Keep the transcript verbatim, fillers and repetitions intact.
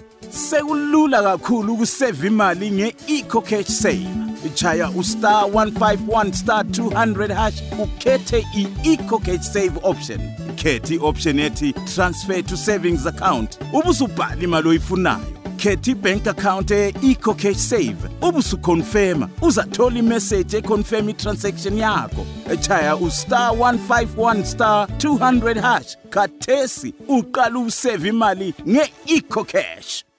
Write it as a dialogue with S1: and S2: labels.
S1: Sekulula kakhulu ukusave imali nge-EcoCash Save. Chaya ustar one five one star two hundred hash ukhethe i-EcoCash Save option. Khethi option ethi transfer to savings account. Ubusubhala imali oyifunayo. Khethi bank account e-EcoCash Save. Ubusukonfirma uzathola imessage econfirm i-transaction yakho. Chaya ustar one five one star two hundred hash. Khathesi uqala usave imali nge-EcoCash.